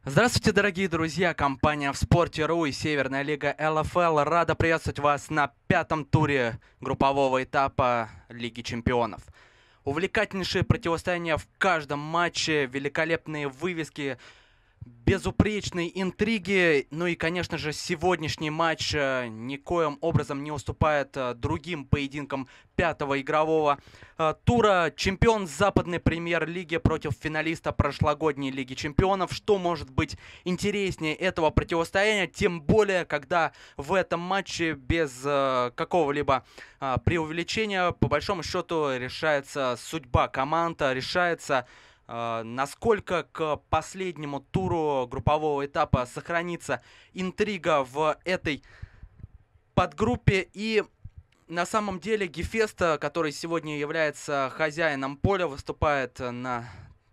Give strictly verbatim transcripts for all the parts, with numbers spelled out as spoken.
Здравствуйте, дорогие друзья! Компания в спорте.ру и Северная лига эл эф эл рада приветствовать вас на пятом туре группового этапа Лиги чемпионов. Увлекательнейшее противостояние в каждом матче, великолепные вывески, безупречные интриги. Ну и, конечно же, сегодняшний матч э, никоим образом не уступает э, другим поединкам пятого игрового э, тура. Чемпион западной премьер-лиги против финалиста прошлогодней Лиги чемпионов. Что может быть интереснее этого противостояния? Тем более, когда в этом матче без э, какого-либо э, преувеличения, по большому счету, решается судьба команд, решается Uh, насколько к последнему туру группового этапа сохранится интрига в этой подгруппе. И на самом деле Гефест, который сегодня является хозяином поля, выступает на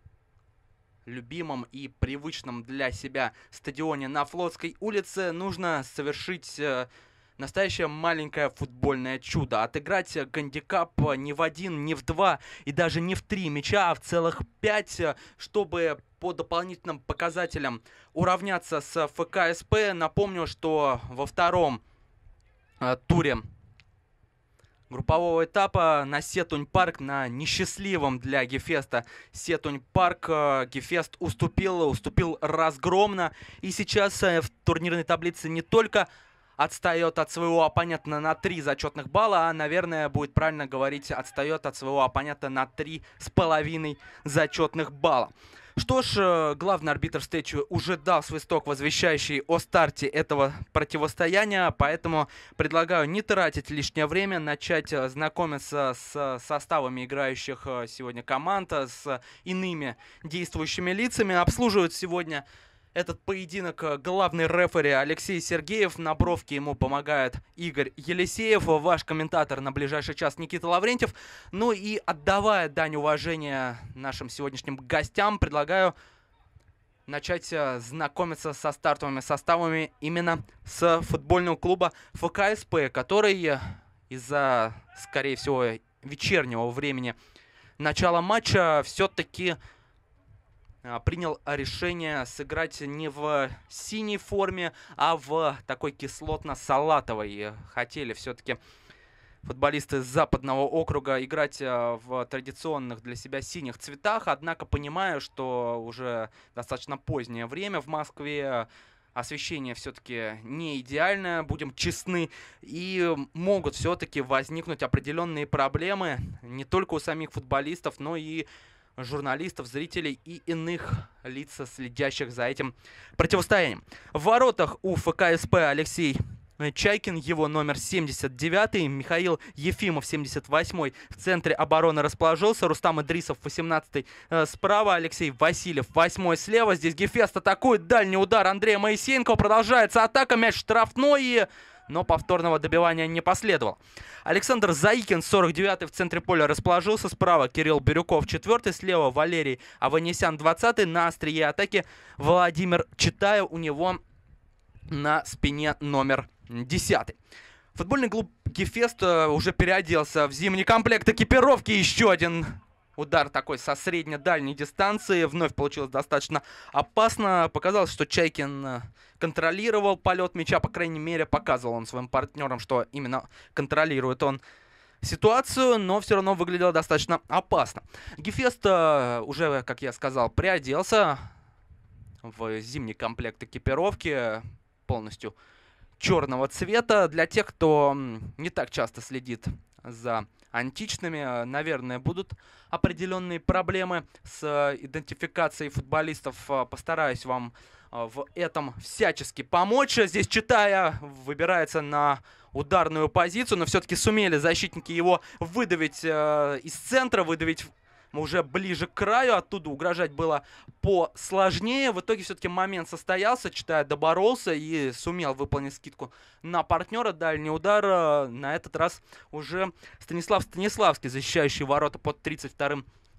любимом и привычном для себя стадионе на Флотской улице. Нужно совершить uh, настоящее маленькое футбольное чудо. Отыграть гандикап не в один, не в два и даже не в три мяча, а в целых пять, чтобы по дополнительным показателям уравняться с эф ка эс пэ. Напомню, что во втором э, туре группового этапа на Сетунь-парк, на несчастливом для Гефеста Сетунь-парк, э, Гефест уступил, уступил разгромно. И сейчас э, в турнирной таблице не только отстает от своего оппонента на три зачетных балла, а, наверное, будет правильно говорить, отстает от своего оппонента на три с половиной зачетных балла. Что ж, главный арбитр встречи уже дал свисток, возвещающий о старте этого противостояния, поэтому предлагаю не тратить лишнее время, начать знакомиться с составами играющих сегодня команд, с иными действующими лицами. Обслуживают сегодня этот поединок главный рефери Алексей Сергеев. На бровке ему помогает Игорь Елисеев. Ваш комментатор на ближайший час Никита Лаврентьев. Ну и отдавая дань уважения нашим сегодняшним гостям, предлагаю начать знакомиться со стартовыми составами именно с футбольного клуба эф ка эс пэ, который из-за, скорее всего, вечернего времени начала матча все-таки принял решение сыграть не в синей форме, а в такой кислотно-салатовой. Хотели все-таки футболисты западного округа играть в традиционных для себя синих цветах, однако понимаю, что уже достаточно позднее время в Москве, освещение все-таки не идеальное, будем честны, и могут все-таки возникнуть определенные проблемы не только у самих футболистов, но и журналистов, зрителей и иных лиц, следящих за этим противостоянием. В воротах у эф ка эс пэ Алексей Чайкин, его номер семьдесят девять, Михаил Ефимов, семьдесят восемь, в центре обороны расположился, Рустам Идрисов, восемнадцатый, э, справа, Алексей Васильев, восьмой слева. Здесь Гефест атакует, дальний удар Андрея Моисеенко, продолжается атака, мяч штрафной, но повторного добивания не последовало. Александр Заикин, сорок девятый, в центре поля расположился. Справа Кирилл Бирюков, четвертый. Слева Валерий Аванесян, двадцатый. На острие атаки Владимир Читаев. У него на спине номер десятый. Футбольный клуб Гефест уже переоделся в зимний комплект экипировки. Еще один удар такой со средне-дальней дистанции. Вновь получилось достаточно опасно. Показалось, что Чайкин контролировал полет мяча. По крайней мере, показывал он своим партнерам, что именно контролирует он ситуацию. Но все равно выглядело достаточно опасно. Гефест уже, как я сказал, приоделся в зимний комплект экипировки. Полностью черного цвета. Для тех, кто не так часто следит за античными, наверное, будут определенные проблемы с идентификацией футболистов. Постараюсь вам в этом всячески помочь. Здесь Читая выбирается на ударную позицию, но все-таки сумели защитники его выдавить э, из центра, выдавить уже ближе к краю. Оттуда угрожать было посложнее. В итоге все-таки момент состоялся. Читая доборолся и сумел выполнить скидку на партнера. Дальний удар. На этот раз уже Станислав Станиславский, защищающий ворота под тридцать вторым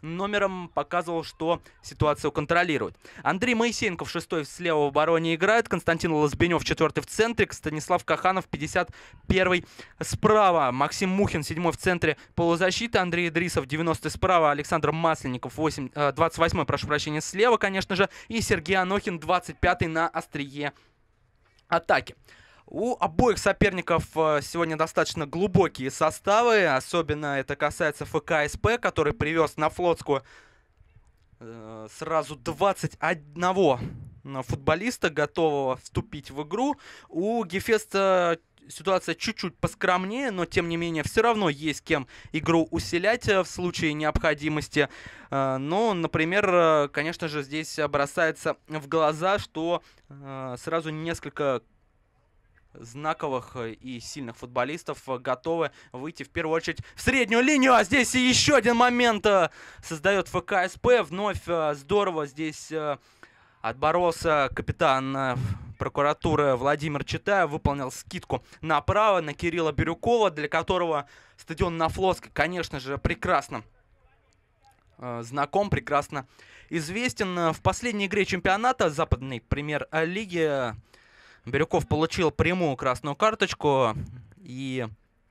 номером показывал, что ситуацию контролирует. Андрей Моисеенков шестой слева в обороне играет, Константин Лозбенев четвертый в центре, Станислав Каханов пятьдесят первый справа, Максим Мухин седьмой в центре полузащиты, Андрей Идрисов девяностый справа, Александр Масленников восемь, двадцать восьмой, прошу прощения, слева, конечно же, и Сергей Анохин двадцать пятый на острие атаки. У обоих соперников сегодня достаточно глубокие составы, особенно это касается ФК СП, который привез на Флотскую э, сразу двадцать одного футболиста, готового вступить в игру. У Гефеста ситуация чуть-чуть поскромнее, но тем не менее все равно есть кем игру усилять в случае необходимости. Но, например, конечно же, здесь бросается в глаза, что сразу несколько знаковых и сильных футболистов готовы выйти в первую очередь в среднюю линию. А здесь и еще один момент создает ФК СП. Вновь здорово здесь отборолся капитан прокуратуры Владимир Читаев, выполнил скидку направо на Кирилла Бирюкова, для которого стадион на Флотской, конечно же, прекрасно э, знаком, прекрасно известен. В последней игре чемпионата западной премьер-лиги Бирюков получил прямую красную карточку, и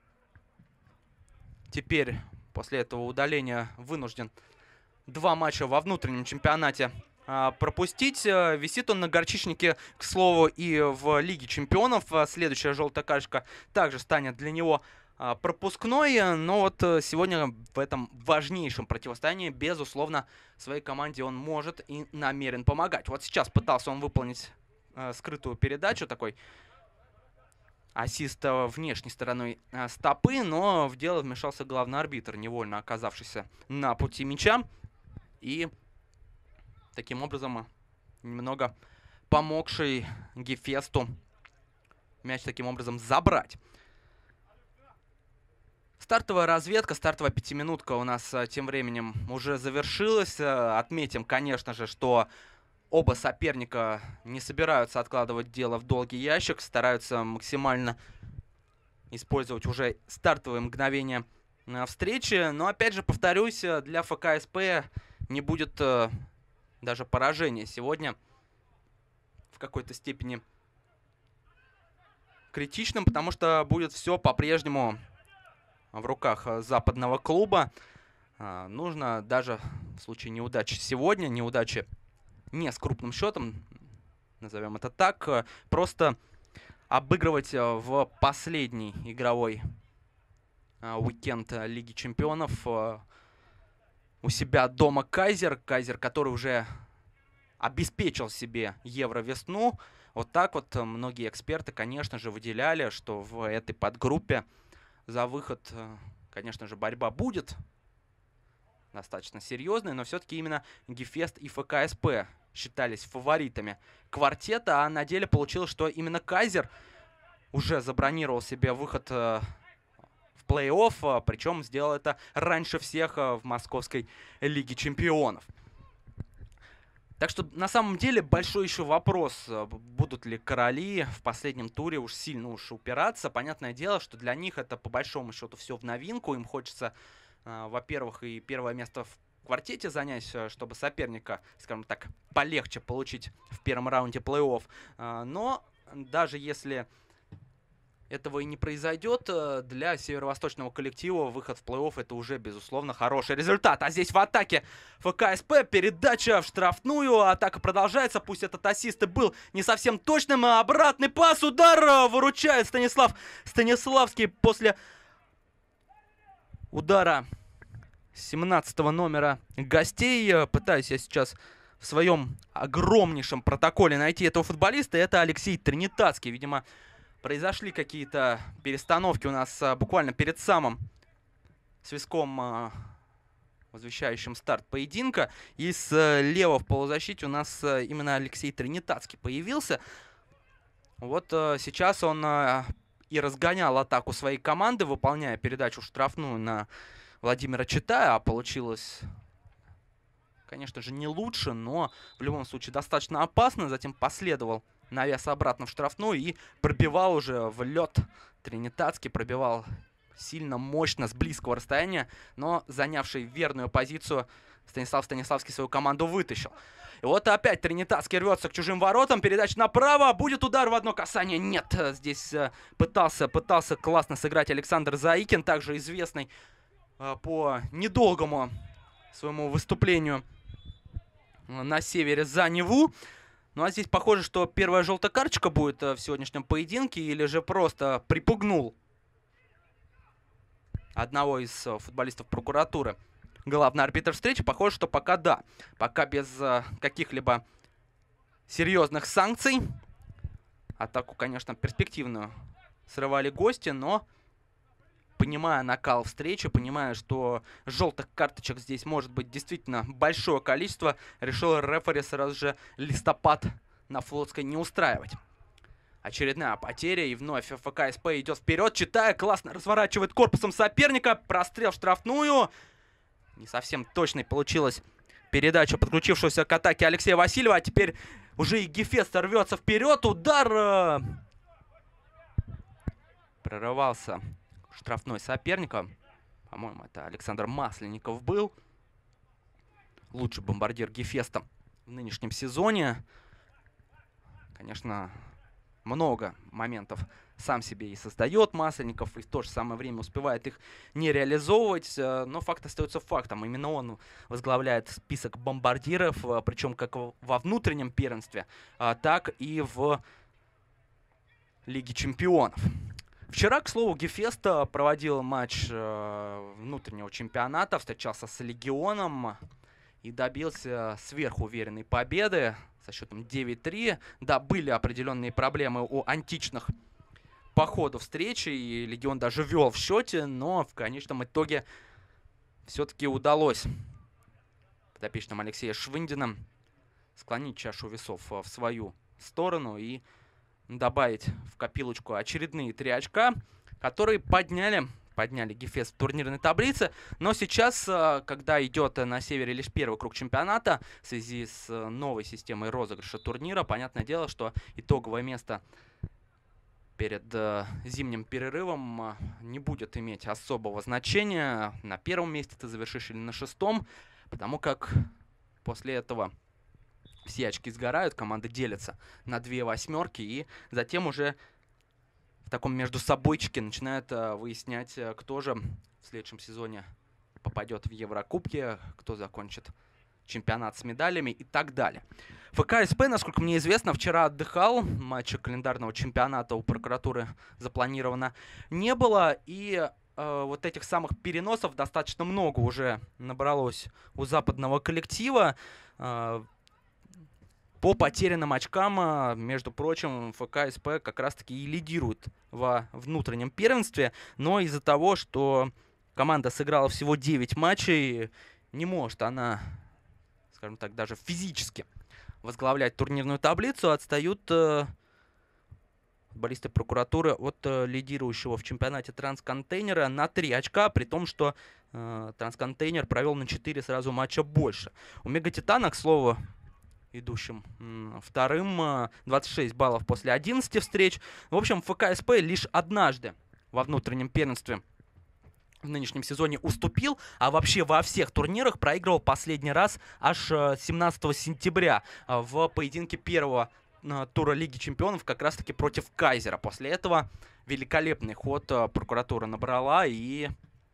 теперь после этого удаления вынужден два матча во внутреннем чемпионате пропустить. Висит он на горчичнике, к слову, и в Лиге чемпионов. Следующая желтая карточка также станет для него пропускной. Но вот сегодня в этом важнейшем противостоянии, безусловно, своей команде он может и намерен помогать. Вот сейчас пытался он выполнить скрытую передачу, такой ассист внешней стороной стопы, но в дело вмешался главный арбитр, невольно оказавшийся на пути мяча. И таким образом немного помогший Гефесту мяч таким образом забрать. Стартовая разведка, стартовая пятиминутка у нас тем временем уже завершилась. Отметим, конечно же, что оба соперника не собираются откладывать дело в долгий ящик, стараются максимально использовать уже стартовые мгновения встречи. Но опять же, повторюсь, для ФК СП не будет даже поражение сегодня в какой-то степени критичным, потому что будет все по-прежнему в руках западного клуба. А, нужно даже в случае неудачи сегодня, неудачи не с крупным счетом, назовем это так, просто обыгрывать в последний игровой а, уикенд Лиги чемпионов а, у себя дома Кайзер. Кайзер, который уже обеспечил себе Евро-весну. Вот так вот многие эксперты, конечно же, выделяли, что в этой подгруппе за выход, конечно же, борьба будет достаточно серьезной, но все-таки именно Гефест и ФК СП считались фаворитами квартета, а на деле получилось, что именно Кайзер уже забронировал себе выход в плей-офф, причем сделал это раньше всех в Московской Лиге чемпионов. Так что на самом деле большой еще вопрос, будут ли короли в последнем туре уж сильно уж упираться. Понятное дело, что для них это по большому счету все в новинку. Им хочется, во-первых, и первое место в квартете занять, чтобы соперника, скажем так, полегче получить в первом раунде плей-офф. Но даже если этого и не произойдет, для северо-восточного коллектива выход в плей-офф это уже, безусловно, хороший результат. А здесь в атаке ФК СП, передача в штрафную, атака продолжается, пусть этот ассист и был не совсем точным, а обратный пас, удар, выручает Станислав Станиславский после удара семнадцатого номера гостей. Пытаюсь я сейчас в своем огромнейшем протоколе найти этого футболиста, это Алексей Тринитатский, видимо, произошли какие-то перестановки у нас а, буквально перед самым свистком, а, возвещающим старт поединка. И слева в полузащите у нас а, именно Алексей Тринитатский появился. Вот а, сейчас он а, и разгонял атаку своей команды, выполняя передачу штрафную на Владимира Читая. Получилось, конечно же, не лучше, но в любом случае достаточно опасно. Затем последовал навес обратно в штрафную и пробивал уже в лед. Тринитатский пробивал сильно, мощно, с близкого расстояния, но занявший верную позицию Станислав Станиславский свою команду вытащил. И вот опять Тринитатский рвется к чужим воротам. Передача направо. Будет удар в одно касание. Нет. Здесь э, пытался, пытался классно сыграть Александр Заикин. Также известный э, по недолгому своему выступлению на севере за Неву. Ну а здесь похоже, что первая желтая карточка будет э, в сегодняшнем поединке. Или же просто припугнул одного из э, футболистов прокуратуры главный арбитр встречи. Похоже, что пока да. Пока без э, каких-либо серьезных санкций. Атаку, конечно, перспективную срывали гости, но понимая накал встречи, понимая, что желтых карточек здесь может быть действительно большое количество, решил рефери сразу же листопад на Флотской не устраивать. Очередная потеря, и вновь ФК СП идет вперед, читая, классно разворачивает корпусом соперника, прострел в штрафную. Не совсем точной получилась передача подключившегося к атаке Алексея Васильева. А теперь уже и Гефест рвется вперед. Удар прорывался штрафной соперника. По-моему, это Александр Масленников был. Лучший бомбардир Гефеста в нынешнем сезоне. Конечно, много моментов сам себе и создает Масленников, и в то же самое время успевает их не реализовывать, но факт остается фактом. Именно он возглавляет список бомбардиров, причем как во внутреннем первенстве, так и в Лиге чемпионов. Вчера, к слову, Гефест проводил матч внутреннего чемпионата, встречался с Легионом и добился сверхуверенной победы со счетом девять три. Да, были определенные проблемы у античных по ходу встречи, и Легион даже вел в счете, но в конечном итоге все-таки удалось подопечным Алексея Швындина склонить чашу весов в свою сторону и добавить в копилочку очередные три очка, которые подняли, подняли Гефест в турнирной таблице. Но сейчас, когда идет на севере лишь первый круг чемпионата, в связи с новой системой розыгрыша турнира, понятное дело, что итоговое место перед э, зимним перерывом э, не будет иметь особого значения, на первом месте ты завершишь или на шестом, потому как после этого все очки сгорают, команды делятся на две восьмерки, и затем уже в таком между собойчике начинают э, выяснять, э, кто же в следующем сезоне попадет в Еврокубки, кто закончит чемпионат с медалями и так далее. ФК СП, насколько мне известно, вчера отдыхал. Матча календарного чемпионата у прокуратуры запланировано не было. И э, вот этих самых переносов достаточно много уже набралось у западного коллектива. Э, по потерянным очкам, между прочим, ФК СП как раз-таки и лидирует во внутреннем первенстве. Но из-за того, что команда сыграла всего девять матчей, не может она, скажем так, даже физически возглавлять турнирную таблицу, отстают э, футболисты прокуратуры от э, лидирующего в чемпионате Трансконтейнера на три очка, при том, что э, Трансконтейнер провел на четыре сразу матча больше. У Мегатитана, к слову, идущим м, вторым, э, двадцать шесть баллов после одиннадцати встреч. В общем, ФК СП лишь однажды во внутреннем первенстве в нынешнем сезоне уступил, а вообще во всех турнирах проигрывал последний раз аж семнадцатого сентября в поединке первого тура Лиги чемпионов как раз-таки против Кайзера. После этого великолепный ход прокуратура набрала, и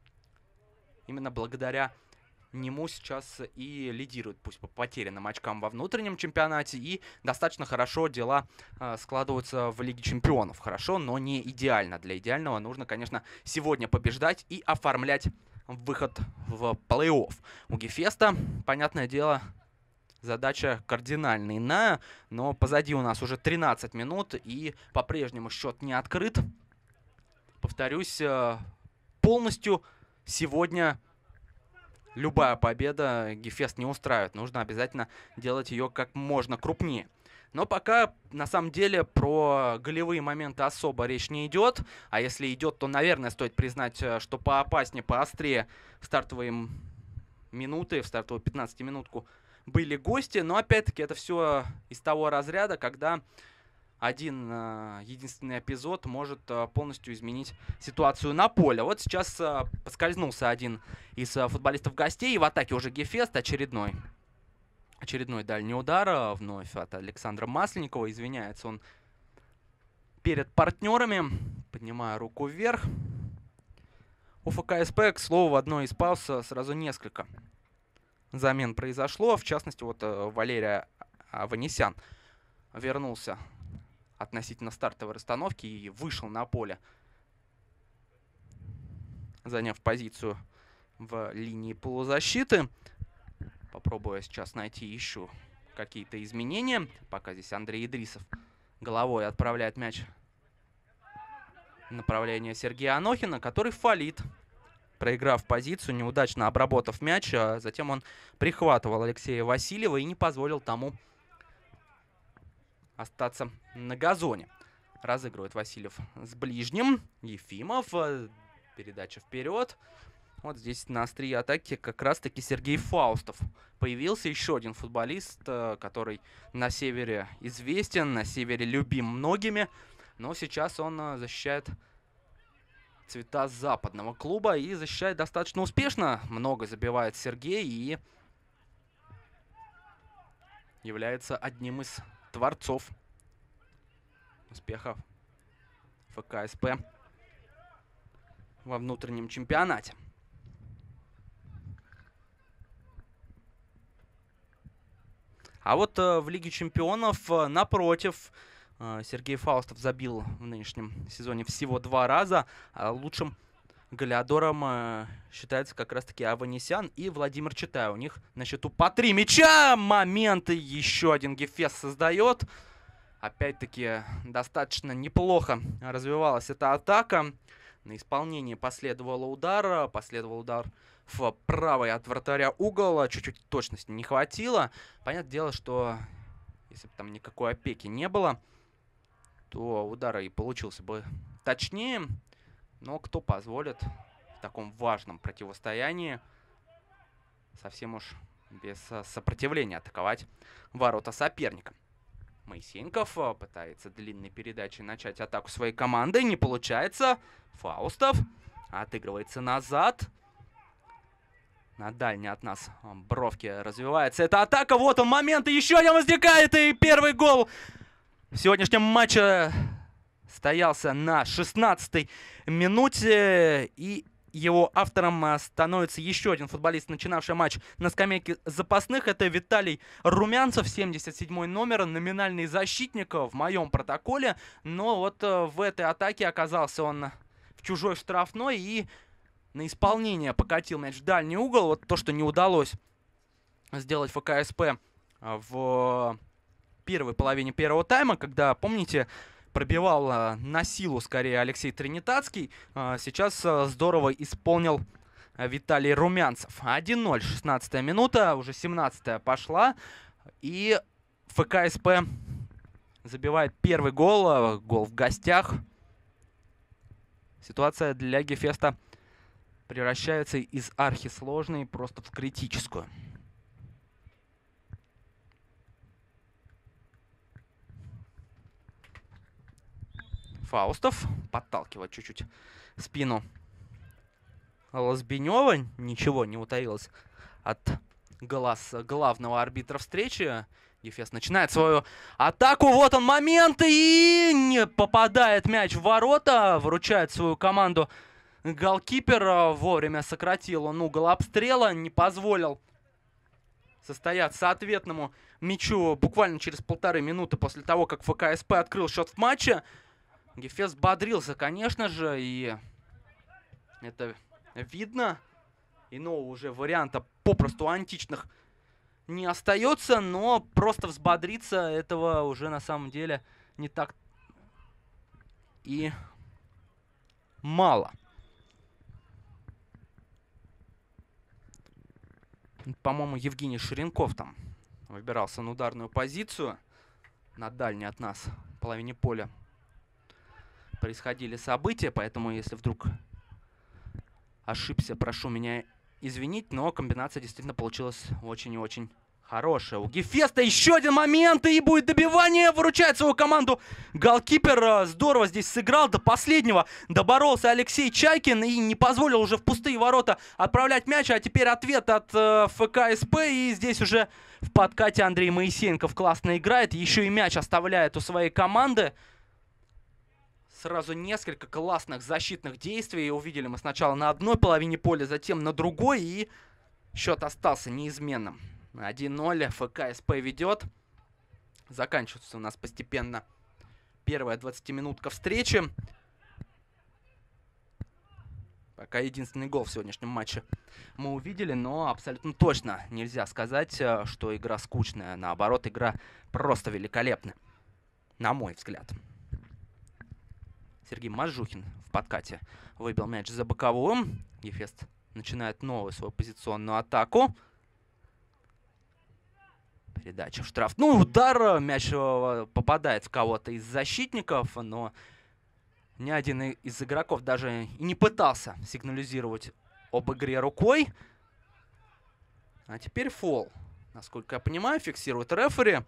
именно благодаря нему сейчас и лидирует, пусть по потерянным очкам во внутреннем чемпионате, и достаточно хорошо дела э, складываются в Лиге чемпионов. Хорошо, но не идеально. Для идеального нужно, конечно, сегодня побеждать и оформлять выход в плей-офф. У Гефеста, понятное дело, задача кардинально иная, но позади у нас уже тринадцать минут, и по-прежнему счет не открыт. Повторюсь, э, полностью сегодня любая победа Гефест не устраивает. Нужно обязательно делать ее как можно крупнее. Но пока, на самом деле, про голевые моменты особо речь не идет. А если идет, то, наверное, стоит признать, что поопаснее, поострее в стартовые минуты, в стартовую пятнадцатиминутку были гости. Но, опять-таки, это все из того разряда, когда один э, единственный эпизод может э, полностью изменить ситуацию на поле. Вот сейчас э, поскользнулся один из э, футболистов гостей. И в атаке уже Гефест. Очередной, очередной дальний удар. Э, вновь от Александра Масленникова. Извиняется он перед партнерами. Поднимая руку вверх. У ФКСП, к слову, в одной из пауз сразу несколько замен произошло. В частности, вот э, Валерия Аванесян вернулся относительно стартовой расстановки и вышел на поле, заняв позицию в линии полузащиты. Попробую сейчас найти еще какие-то изменения. Пока здесь Андрей Идрисов головой отправляет мяч в направление Сергея Анохина, который фалит, проиграв позицию, неудачно обработав мяч. А затем он прихватывал Алексея Васильева и не позволил тому остаться на газоне. Разыгрывает Васильев с ближним. Ефимов. Передача вперед. Вот здесь на острие атаки как раз-таки Сергей Фаустов. Появился еще один футболист, который на севере известен, на севере любим многими. Но сейчас он защищает цвета западного клуба и защищает достаточно успешно. Много забивает Сергей и является одним из творцов успехов ФКСП во внутреннем чемпионате. А вот э, в Лиге чемпионов, э, напротив, э, Сергей Фаустов забил в нынешнем сезоне всего два раза. А лучшим голеадором э, считается как раз-таки Аванесян и Владимир Читай. У них на счету по три мяча. Моменты еще один Гефест создает. Опять-таки достаточно неплохо развивалась эта атака. На исполнение последовал удар. Последовал удар в правый от вратаря угол. Чуть-чуть точности не хватило. Понятное дело, что если бы там никакой опеки не было, то удар и получился бы точнее. Но кто позволит в таком важном противостоянии совсем уж без сопротивления атаковать ворота соперника? Моисеенков пытается длинной передачей начать атаку своей команды. Не получается. Фаустов отыгрывается назад. На дальней от нас бровке развивается эта атака. Вот он момент. И еще один возникает. И первый гол в сегодняшнем матче стоялся на шестнадцатой минуте. И его автором становится еще один футболист, начинавший матч на скамейке запасных. Это Виталий Румянцев, семьдесят седьмой номер, номинальный защитник в моем протоколе. Но вот в этой атаке оказался он в чужой штрафной и на исполнение покатил мяч в дальний угол. Вот то, что не удалось сделать ФКСП в первой половине первого тайма, когда, помните, пробивал на силу скорее Алексей Тринитатский. Сейчас здорово исполнил Виталий Румянцев. один ноль, шестнадцатая минута, уже семнадцатая пошла. И ФКСП забивает первый гол. Гол в гостях. Ситуация для Гефеста превращается из архисложной просто в критическую. Фаустов подталкивает чуть-чуть спину Лозбинева. Ничего не утаилось от глаз главного арбитра встречи. Гефест начинает свою атаку. Вот он момент. И не попадает мяч в ворота. Выручает свою команду голкипер. Вовремя сократил он угол обстрела. Не позволил состояться ответному мячу буквально через полторы минуты после того, как ФКСП открыл счет в матче. Гефест бодрился, конечно же, и это видно. Иного уже варианта попросту античных не остается, но просто взбодриться этого уже на самом деле не так и мало. По-моему, Евгений Ширенков там выбирался на ударную позицию. На дальней от нас половине поля происходили события, поэтому если вдруг ошибся, прошу меня извинить, но комбинация действительно получилась очень и очень Хорошая у Гефеста. Еще один момент, и будет добивание. Выручает свою команду голкипер. Здорово здесь сыграл до последнего. Доборолся Алексей Чайкин и не позволил уже в пустые ворота отправлять мяч. А теперь ответ от э, ФК СП. И здесь уже в подкате Андрей Моисеенков классно играет. Еще и мяч оставляет у своей команды. Сразу несколько классных защитных действий. Увидели мы сначала на одной половине поля, затем на другой. И счет остался неизменным. один ноль. ФК СП ведет. Заканчивается у нас постепенно первая двадцатиминутка встречи. Пока единственный гол в сегодняшнем матче мы увидели, но абсолютно точно нельзя сказать, что игра скучная. Наоборот, игра просто великолепная, на мой взгляд. Сергей Мажухин в подкате выбил мяч за боковым. Гефест начинает новую свою позиционную атаку. Передача в штрафную. Удар. Мяч попадает в кого-то из защитников, но ни один из игроков даже и не пытался сигнализировать об игре рукой. А теперь фол. Насколько я понимаю, фиксирует рефери.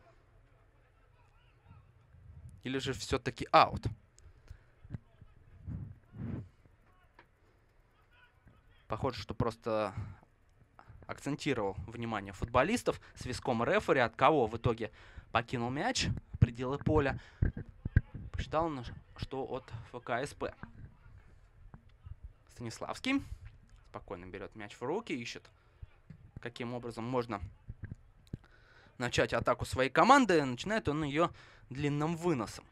Или же все-таки аут. Похоже, что просто акцентировал внимание футболистов свистком рефери, от кого в итоге покинул мяч пределы поля. Посчитал он, что от ФК СП. Станиславский спокойно берет мяч в руки, ищет, каким образом можно начать атаку своей команды. Начинает он ее длинным выносом.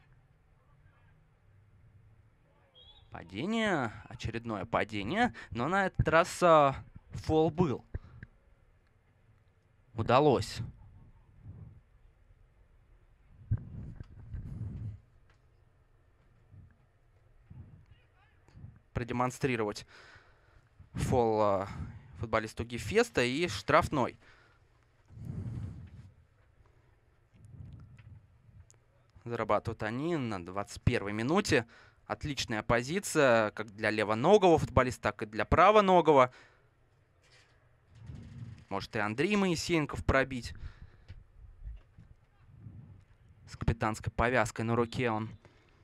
Падение, очередное падение, но на этот раз а, фол был. Удалось продемонстрировать фол а, футболисту Гефеста и штрафной. Зарабатывают они на двадцать первой минуте. Отличная позиция как для левоногого футболиста, так и для правоногого. Может и Андрей Моисеенков пробить. С капитанской повязкой на руке он.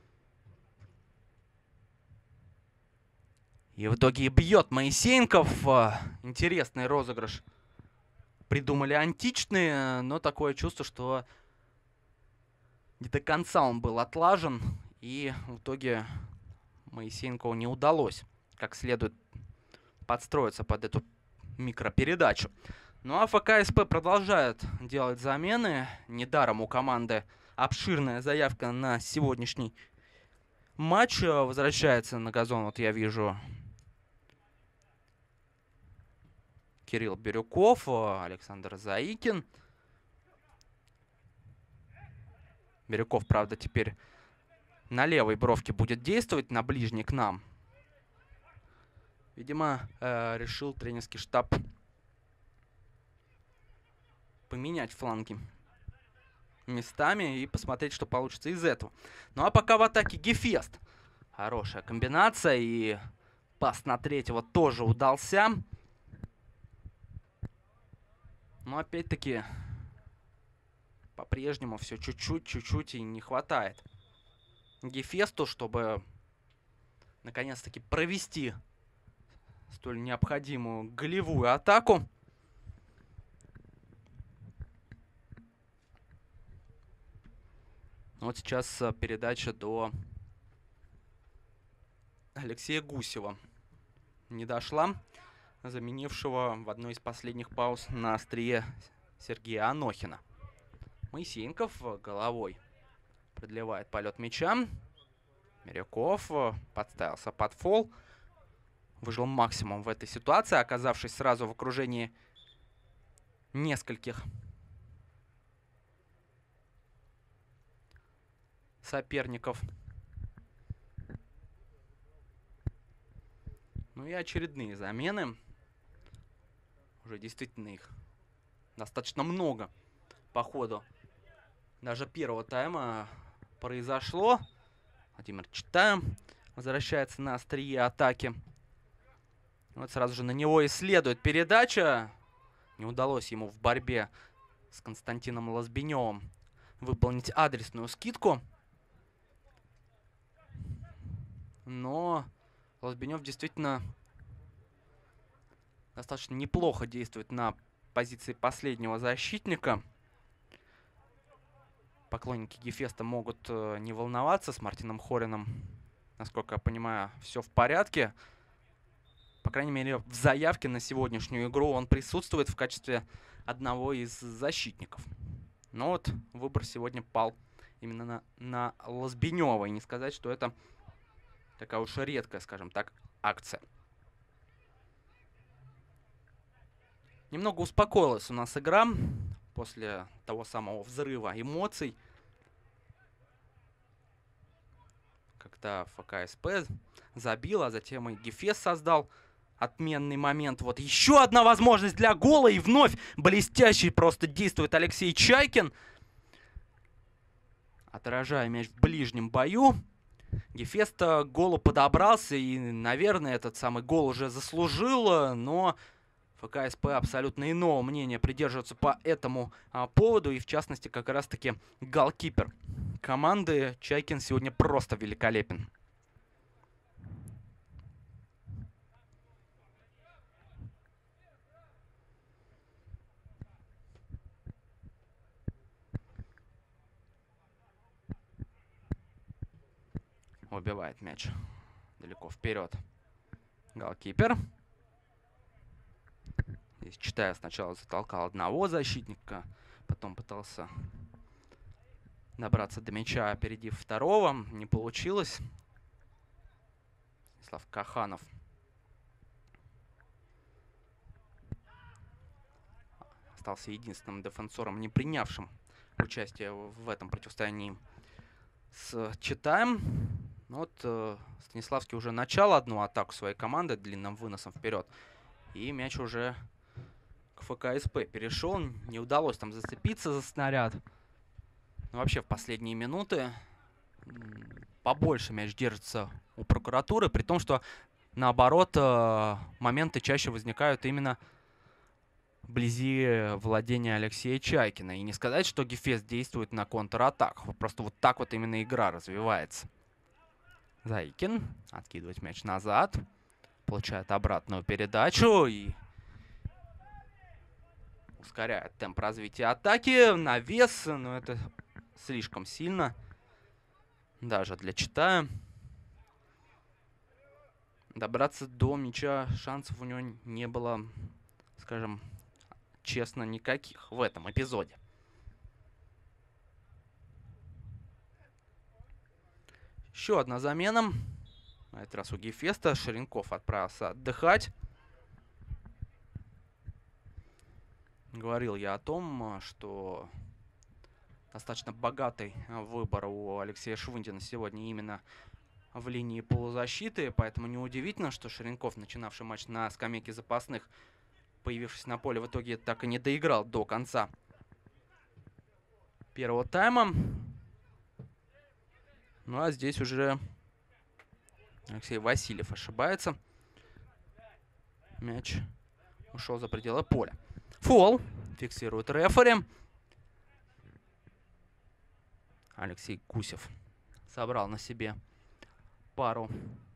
И в итоге и бьет Моисеенков. Интересный розыгрыш. Придумали античный, но такое чувство, что не до конца он был отлажен. И в итоге Моисеенкову не удалось как следует подстроиться под эту микропередачу. Ну а ФК СП продолжает делать замены. Недаром у команды обширная заявка на сегодняшний матч. Возвращается на газон, вот я вижу, Кирилл Бирюков, Александр Заикин. Бирюков, правда, теперь на левой бровке будет действовать, на ближней к нам. Видимо, э, решил тренерский штаб поменять фланги местами и посмотреть, что получится из этого. Ну а пока в атаке Гефест. Хорошая комбинация, и пас на третьего тоже удался. Но опять-таки по-прежнему все чуть-чуть, чуть-чуть и не хватает Гефесту, чтобы наконец-таки провести столь необходимую голевую атаку. Вот сейчас передача до Алексея Гусева не дошла, заменившего в одной из последних пауз на острие Сергея Анохина. Моисеенков головой продлевает полет мяча. Миряков подставился под фол. Выжил максимум в этой ситуации, оказавшись сразу в окружении нескольких соперников. Ну и очередные замены. Уже действительно их достаточно много по ходу даже первого тайма произошло. Владимир Читаев возвращается на острие атаки. Вот сразу же на него и следует передача. Не удалось ему в борьбе с Константином Лозбиневым выполнить адресную скидку. Но Лозбинев действительно достаточно неплохо действует на позиции последнего защитника. Поклонники Гефеста могут э, не волноваться, с Мартином Хорином, насколько я понимаю, все в порядке. По крайней мере, в заявке на сегодняшнюю игру он присутствует в качестве одного из защитников. Но вот выбор сегодня пал именно на, на Лозбинева. И не сказать, что это такая уж редкая, скажем так, акция. Немного успокоилась у нас игра после того самого взрыва эмоций, когда ФКСП забил, а затем и Гефест создал отменный момент. Вот еще одна возможность для гола, и вновь блестящий просто действует Алексей Чайкин, отражая мяч в ближнем бою. Гефест к голу подобрался, и, наверное, этот самый гол уже заслужил, но ФКСП абсолютно иного мнения придерживаются по этому а, поводу, и в частности как раз-таки голкипер команды Чайкин сегодня просто великолепен. Убивает мяч далеко вперед голкипер. Здесь Читая сначала затолкал одного защитника, потом пытался добраться до мяча, опередив второго. Не получилось. Станислав Каханов остался единственным дефенсором, не принявшим участие в этом противостоянии с Читаем. Ну вот э, Станиславский уже начал одну атаку своей команды длинным выносом вперед. И мяч уже к ФКСП перешел. Не удалось там зацепиться за снаряд. Но вообще в последние минуты побольше мяч держится у прокуратуры. При том, что наоборот э, моменты чаще возникают именно вблизи владения Алексея Чайкина. И не сказать, что Гефест действует на контратаках. Просто вот так вот именно игра развивается. Заикин откидывает мяч назад. Получает обратную передачу и ускоряет темп развития атаки. Навес, но это слишком сильно. Даже для Читая. Добраться до мяча шансов у него не было, скажем честно, никаких в этом эпизоде. Еще одна замена. На этот раз у Гефеста. Ширинков отправился отдыхать. Говорил я о том, что достаточно богатый выбор у Алексея Швындина сегодня именно в линии полузащиты. Поэтому неудивительно, что Ширинков, начинавший матч на скамейке запасных, появившись на поле, в итоге так и не доиграл до конца первого тайма. Ну а здесь уже Алексей Васильев ошибается. Мяч ушел за пределы поля. Фол. Фиксирует рефери. Алексей Гусев собрал на себе пару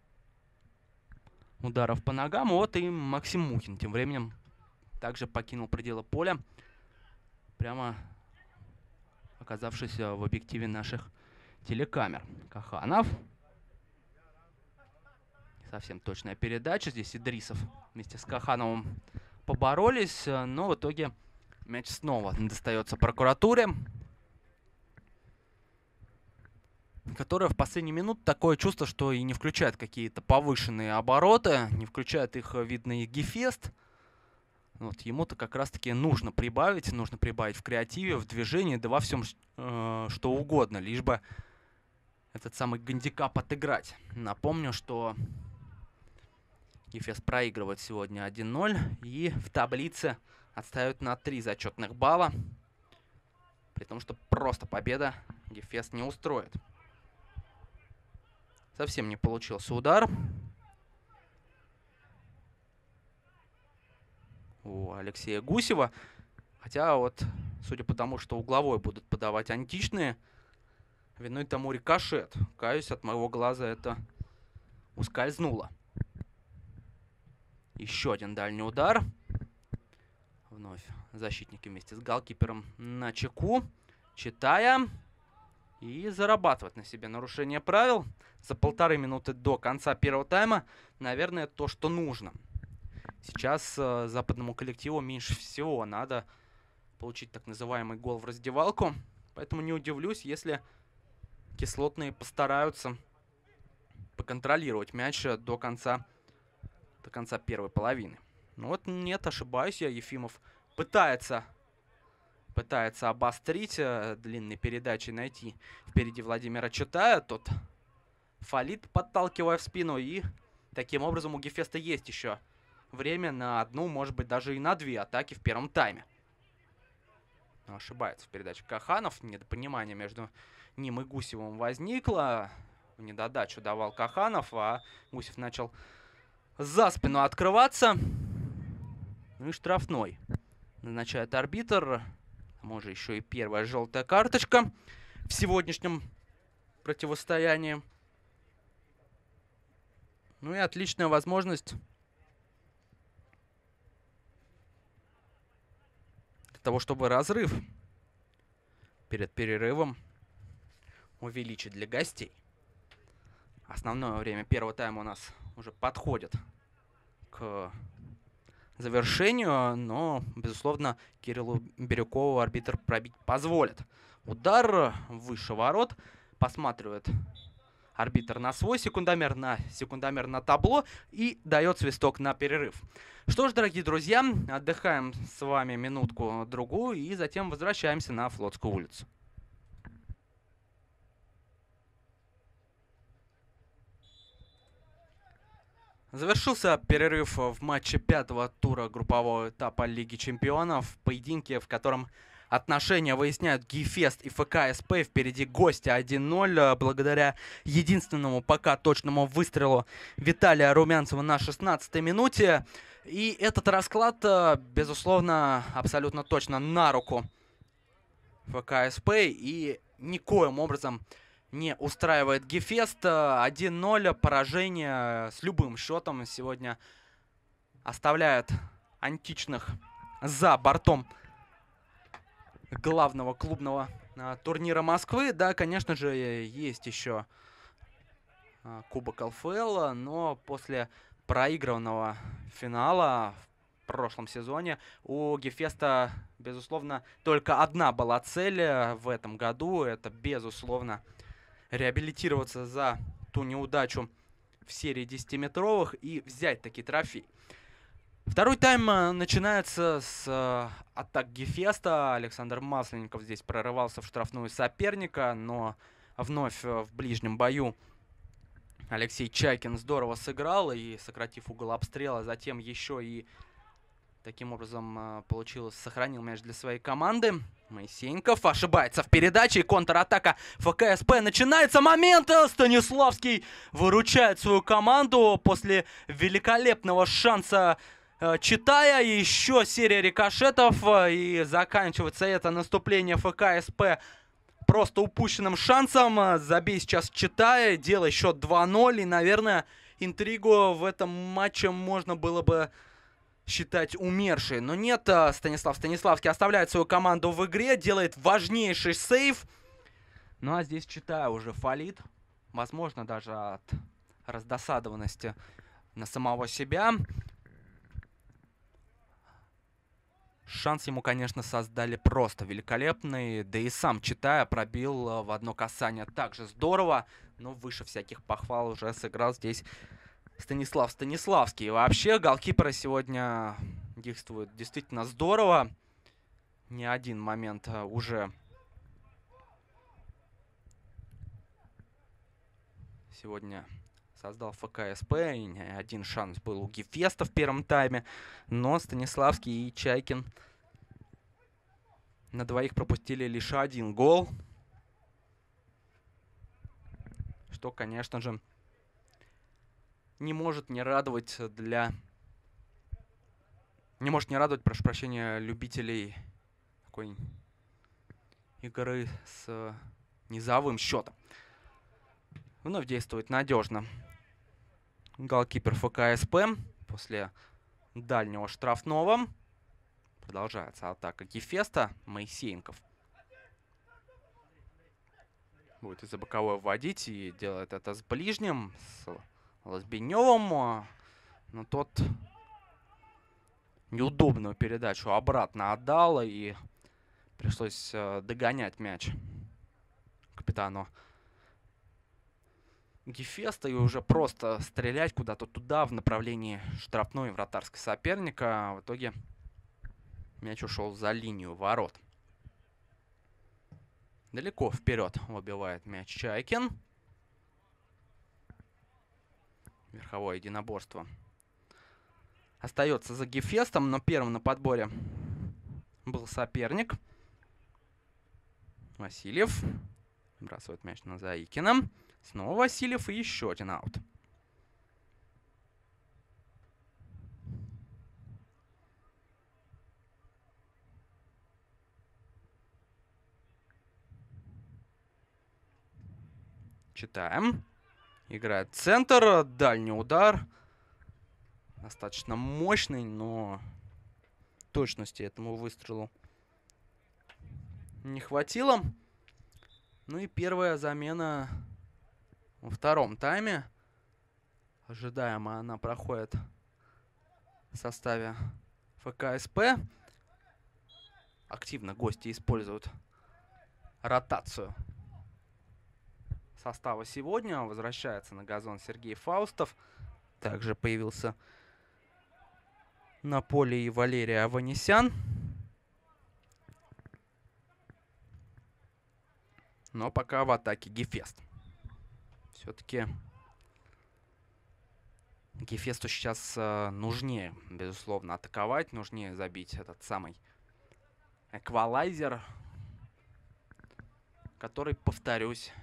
ударов по ногам. Вот и Максим Мухин тем временем также покинул пределы поля, прямо оказавшись в объективе наших телекамер. Каханов. Совсем точная передача. Здесь Идрисов вместе с Кахановым поборолись, но в итоге мяч снова достается прокуратуре, которая в последние минуты такое чувство, что и не включает какие-то повышенные обороты, не включает их, видно, и Гефест. Вот, ему-то как раз-таки нужно прибавить, нужно прибавить в креативе, в движении, да во всем э, что угодно, лишь бы этот самый гандикап отыграть. Напомню, что Гефест проигрывает сегодня один ноль и в таблице отстает на три зачетных балла. При том, что просто победа Гефест не устроит. Совсем не получился удар у Алексея Гусева. Хотя вот Судя по тому, что угловой будут подавать античные, виной тому рикошет. Каюсь, от моего глаза это ускользнуло. Еще один дальний удар. Вновь защитники вместе с голкипером на чеку. Читая. И зарабатывать на себе нарушение правил. За полторы минуты до конца первого тайма, наверное, то, что нужно. Сейчас э, западному коллективу меньше всего надо получить так называемый гол в раздевалку. Поэтому не удивлюсь, если кислотные постараются поконтролировать мяч до конца, до конца первой половины. Ну вот нет, ошибаюсь я. Ефимов пытается, пытается обострить, э, длинной передачей найти впереди Владимира Читая. Тот фалит, подталкивая в спину. И таким образом у Гефеста есть еще время на одну, может быть, даже и на две атаки в первом тайме. Но ошибается в передаче Каханов. Недопонимание между ним и Гусевым возникло. В недодачу давал Каханов, а Гусев начал за спину открываться. Ну и штрафной назначает арбитр. Может, еще и первая желтая карточка в сегодняшнем противостоянии. Ну и отличная возможность для того, чтобы разрыв перед перерывом увеличить для гостей. Основное время первого тайма у нас уже подходит к завершению, но, безусловно, Кириллу Бирюкову арбитр пробить позволит. Удар выше ворот. Посматривает арбитр на свой секундомер, на секундомер на табло и дает свисток на перерыв. Что ж, дорогие друзья, отдыхаем с вами минутку-другую и затем возвращаемся на Флотскую улицу. Завершился перерыв в матче пятого тура группового этапа Лиги Чемпионов. В поединке, в котором отношения выясняют Гефест и ФК СП. Впереди гости один ноль. Благодаря единственному пока точному выстрелу Виталия Румянцева на шестнадцатой минуте. И этот расклад, безусловно, абсолютно точно на руку ФК СП. И никоим образом не устраивает Гефест. один ноль. Поражение с любым счетом сегодня оставляет античных за бортом главного клубного а, турнира Москвы. Да, конечно же, есть еще а, Кубок ЛФЛ, но после проигранного финала в прошлом сезоне у Гефеста, безусловно, только одна была цель в этом году. Это, безусловно, реабилитироваться за ту неудачу в серии десятиметровых и взять таки трофей. Второй тайм начинается с э, атак Гефеста. Александр Масленников здесь прорывался в штрафную соперника, но вновь в ближнем бою Алексей Чайкин здорово сыграл и, сократив угол обстрела, затем еще и таким образом э, получилось, сохранил мяч для своей команды. Моисеенков ошибается в передаче, и контратака ФК СП начинается. Момент! Станиславский выручает свою команду после великолепного шанса э, Читая. Еще серия рикошетов, э, и заканчивается это наступление ФК СП просто упущенным шансом. Забей сейчас Читая, делай счет два ноль, и, наверное, интригу в этом матче можно было бы считать умершей. Но нет, Станислав Станиславский оставляет свою команду в игре, делает важнейший сейв. Ну а здесь Читая уже фалит. Возможно, даже от раздосадованности на самого себя. Шанс ему, конечно, создали просто великолепный. Да и сам Читая пробил в одно касание также здорово. Но выше всяких похвал уже сыграл здесь Станислав Станиславский. Вообще, голкиперы сегодня действуют действительно здорово. Не один момент уже сегодня создал ФК СП. И не один шанс был у Гефеста в первом тайме. Но Станиславский и Чайкин на двоих пропустили лишь один гол. Что, конечно же, не может не радовать для... Не может не радовать, прошу прощения, любителей такой игры с низовым счетом. Вновь действует надежно голкипер ФК-СП после дальнего штрафного. Продолжается атака Гефеста. Моисеенков будет из-за боковой вводить и делает это с ближним, с Лозбиневым. Но тот неудобную передачу обратно отдал, и пришлось догонять мяч капитану Гефеста и уже просто стрелять куда-то туда в направлении штрафной вратарской соперника. В итоге мяч ушел за линию ворот. Далеко вперед выбивает мяч Чайкин. Верховое единоборство остается за Гефестом, но первым на подборе был соперник. Васильев бросает мяч на Заикина. Снова Васильев и еще один аут. Читаем. Играет центр, дальний удар. Достаточно мощный, но точности этому выстрелу не хватило. Ну и первая замена во втором тайме. Ожидаемо она проходит в составе ФК-СП. Активно гости используют ротацию состава сегодня. Возвращается на газон Сергей Фаустов. Также появился на поле и Валерий Аванесян. Но пока в атаке Гефест. Все-таки Гефесту сейчас э, нужнее, безусловно, атаковать. Нужнее забить этот самый эквалайзер, который, повторюсь,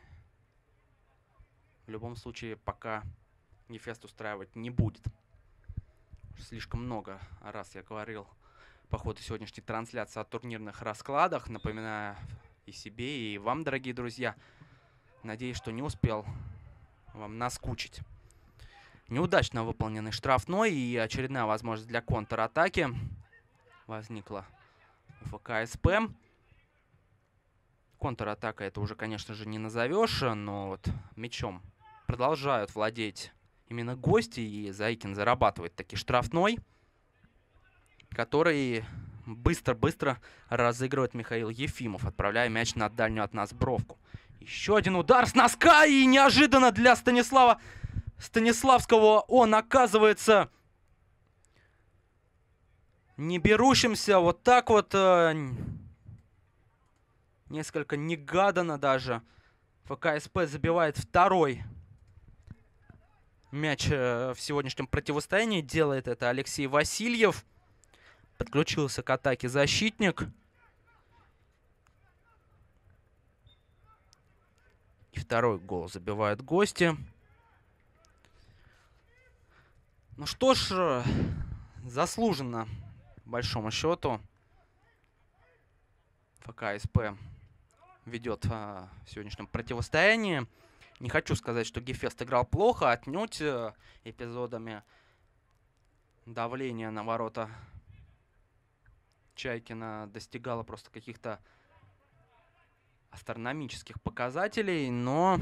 в любом случае пока Гефест устраивать не будет. Слишком много раз я говорил по ходу сегодняшней трансляции о турнирных раскладах. Напоминаю и себе, и вам, дорогие друзья. Надеюсь, что не успел вам наскучить. Неудачно выполненный штрафной и очередная возможность для контратаки возникла у ФК-СП. Контратака это уже, конечно же, не назовешь, но вот мячом продолжают владеть именно гости, и Заикин зарабатывает таки штрафной, который быстро-быстро разыгрывает Михаил Ефимов, отправляя мяч на дальнюю от нас бровку. Еще один удар с носка, и неожиданно для Станислава Станиславского он оказывается не берущимся. Вот так вот, э, несколько негаданно даже, ФК-СП забивает второй мяч э, в сегодняшнем противостоянии. Делает это Алексей Васильев. Подключился к атаке защитник. И второй гол забивают гости. Ну что ж, заслуженно, по большому счету, ФК-СП ведет а, в сегодняшнем противостоянии. Не хочу сказать, что Гефест играл плохо, отнюдь а, эпизодами давления на ворота Чайкина достигало просто каких-то астрономических показателей, но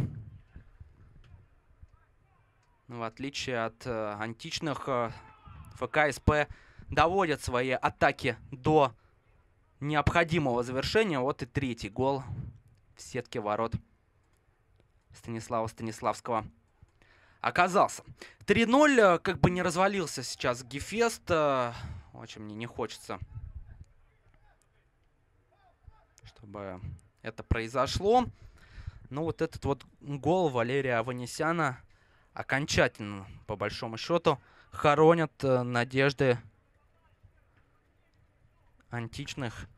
в отличие от э, античных, э, ФК-СП доводят свои атаки до необходимого завершения. Вот и третий гол в сетке ворот Станислава Станиславского оказался. три ноль, э, как бы не развалился сейчас Гефест. Э, очень мне не хочется, чтобы это произошло. Но вот этот вот гол Валерия Аванесяна окончательно, по большому счету, хоронят э, надежды античных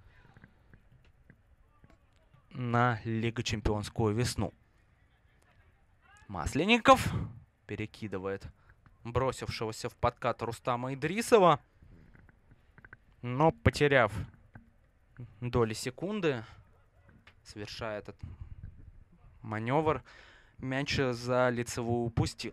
на Лигу Чемпионскую весну. Масленников перекидывает бросившегося в подкат Рустама Идрисова, но, потеряв доли секунды, совершая этот маневр, мяч за лицевую упустил.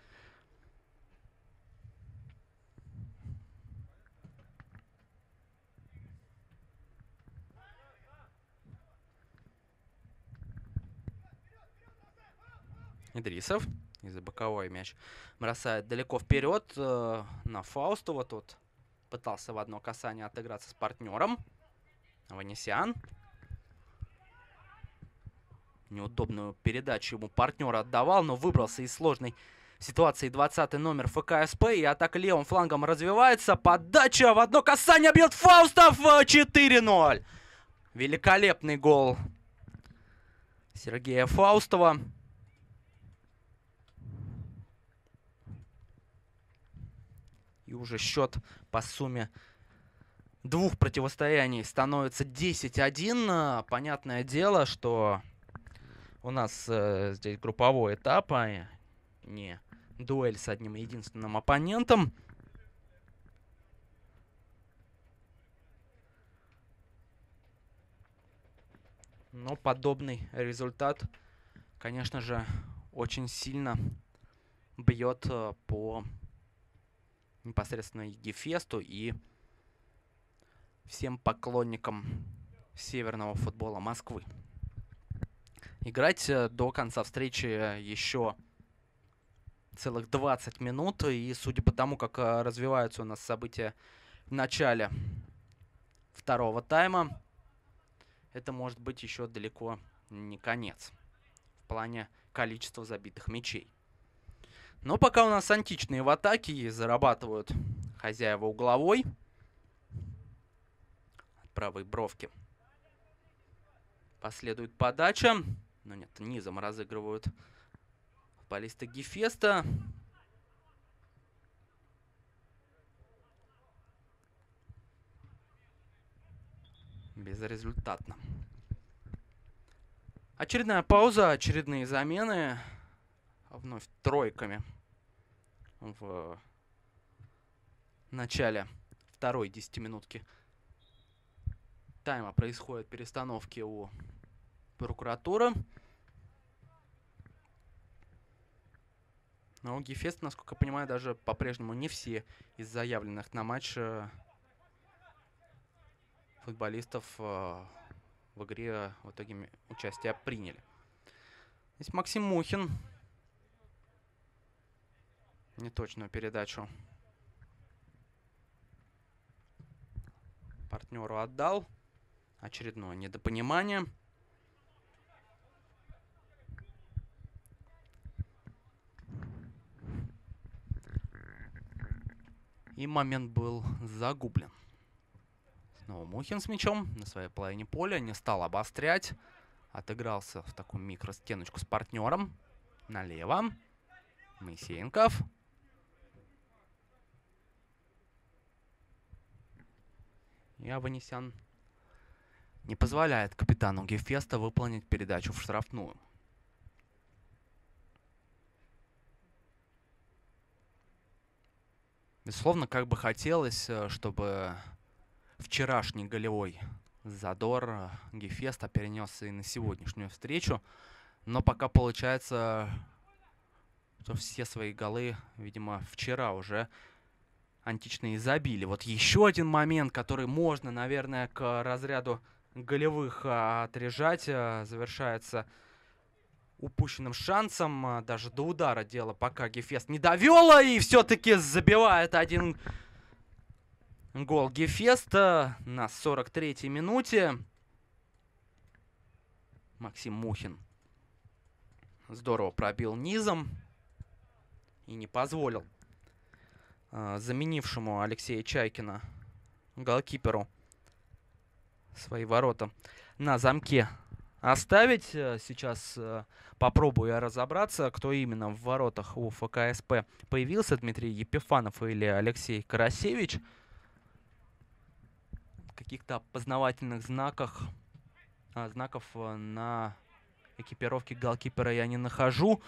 Идрисов из-за боковой мяч бросает далеко вперед э, на Фаустова. Тот пытался в одно касание отыграться с партнером. Аванесян. Неудобную передачу ему партнер отдавал, но выбрался из сложной ситуации двадцатый номер ФКСП. И атака левым флангом развивается. Подача в одно касание бьет Фаустов. четыре ноль. Великолепный гол Сергея Фаустова. И уже счет по сумме двух противостояний становится десять один. Понятное дело, что у нас э, здесь групповой этап, а не дуэль с одним единственным оппонентом. Но подобный результат, конечно же, очень сильно бьет э, по непосредственно Гефесту и всем поклонникам северного футбола Москвы. Играть до конца встречи еще целых двадцать минут. И судя по тому, как развиваются у нас события в начале второго тайма, это может быть еще далеко не конец в плане количества забитых мячей. Но пока у нас античные в атаке и зарабатывают хозяева угловой. От правой бровки последует подача. Но нет, низом разыгрывают футболисты Гефеста. Безрезультатно. Очередная пауза, очередные замены. Вновь тройками в начале второй десятиминутки тайма происходят перестановки у прокуратуры. Но у Гефеста, насколько я понимаю, даже по-прежнему не все из заявленных на матч футболистов в игре в итоге участие приняли. Здесь Максим Мухин. Неточную передачу партнеру отдал. Очередное недопонимание. И момент был загублен. Снова Мухин с мячом на своей половине поля. Не стал обострять. Отыгрался в такую микростеночку с партнером. Налево. Моисеенков. И Аванесян не позволяет капитану Гефеста выполнить передачу в штрафную. Безусловно, как бы хотелось, чтобы вчерашний голевой задор Гефеста перенесся и на сегодняшнюю встречу. Но пока получается, что все свои голы, видимо, вчера уже античные забили. Вот еще один момент, который можно, наверное, к разряду голевых отрежать, завершается упущенным шансом. Даже до удара дело пока Гефест не довело. И все-таки забивает один гол Гефеста на сорок третьей минуте. Максим Мухин здорово пробил низом и не позволил заменившему Алексея Чайкина голкиперу свои ворота на замке оставить. Сейчас попробую я разобраться, кто именно в воротах у ФКСП появился. Дмитрий Епифанов или Алексей Карасевич. Каких-то опознавательных знаках, а, знаков на экипировке голкипера я не нахожу.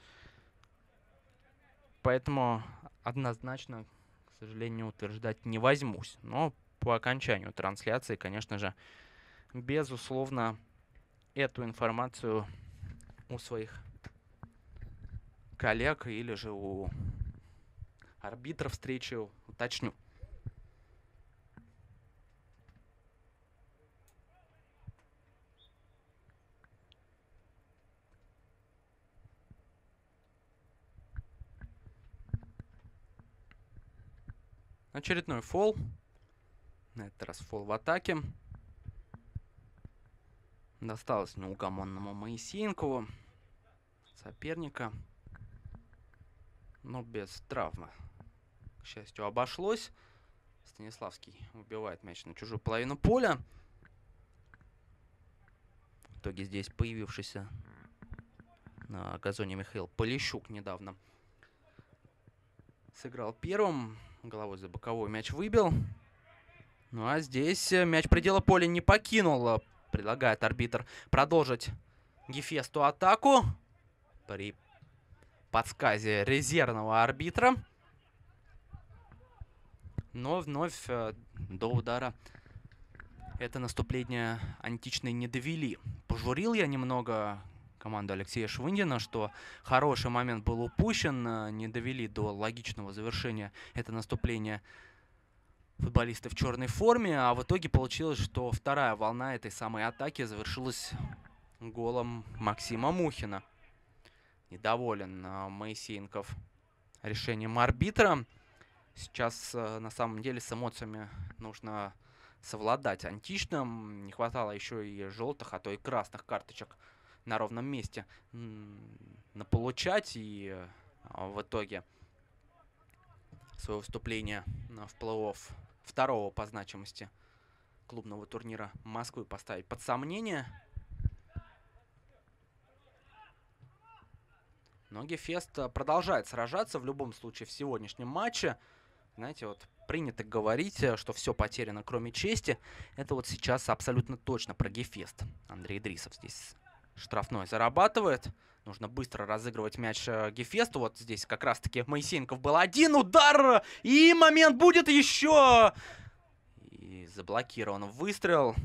Поэтому однозначно, к сожалению, утверждать не возьмусь. Но по окончанию трансляции, конечно же, безусловно, эту информацию у своих коллег или же у арбитра встречи уточню. Очередной фол. На этот раз фол в атаке. Досталось неугомонному Моисеенкову. Соперника. Но без травмы. К счастью, обошлось. Станиславский выбивает мяч на чужую половину поля. В итоге здесь появившийся на газоне Михаил Полищук недавно сыграл первым. Головой за боковой мяч выбил. Ну а здесь мяч предела поля не покинул. Предлагает арбитр продолжить Гефесту атаку. При подсказе резервного арбитра. Но вновь до удара это наступление античной не довели. Пожурил я немного команду Алексея Швындина, что хороший момент был упущен. Не довели до логичного завершения это наступление футболисты в черной форме. А в итоге получилось, что вторая волна этой самой атаки завершилась голом Максима Мухина. Недоволен Моисеенков решением арбитра. Сейчас на самом деле с эмоциями нужно совладать. Античным не хватало еще и желтых, а то и красных карточек на ровном месте наполучать. И в итоге свое выступление в плей-офф второго по значимости клубного турнира Москвы поставить под сомнение. Но Гефест продолжает сражаться в любом случае в сегодняшнем матче. Знаете, вот принято говорить, что все потеряно, кроме чести. Это вот сейчас абсолютно точно про Гефест. Андрей Идрисов здесь штрафной зарабатывает. Нужно быстро разыгрывать мяч Гефесту. Вот здесь как раз-таки Моисеенков был один удар. И момент будет еще. И заблокирован выстрел.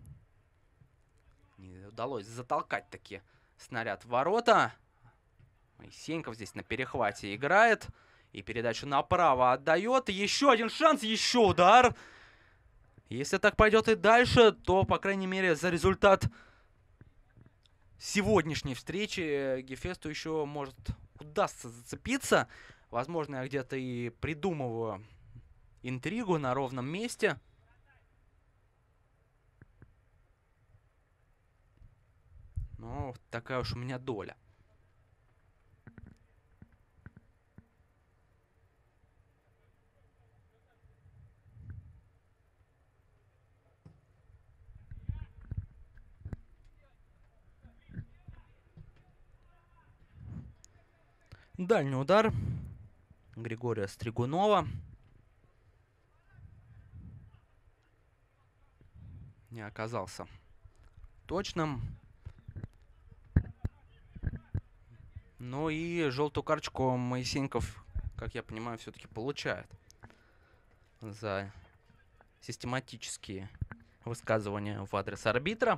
Не удалось затолкать таки снаряд в ворота. Моисеенков здесь на перехвате играет. И передачу направо отдает. Еще один шанс, еще удар. Если так пойдет и дальше, то, по крайней мере, за результат сегодняшней встречи Гефесту еще может удастся зацепиться. Возможно, я где-то и придумываю интригу на ровном месте. Но такая уж у меня доля. Дальний удар Григория Стригунова. Не оказался точным. Ну и желтую карточку Моисеенков, как я понимаю, все-таки получает за систематические высказывания в адрес арбитра.